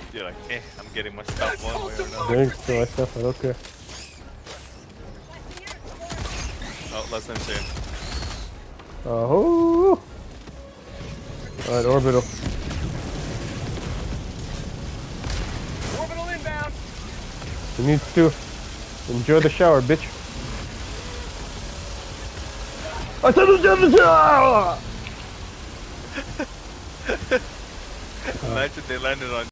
You're like, eh, I'm getting my stuff one way or another. Thanks to myself, I don't care. Oh, last time here. Oh! Alright, orbital. Orbital inbound. You need to enjoy the shower, bitch. I said enjoy the shower! Imagine they landed on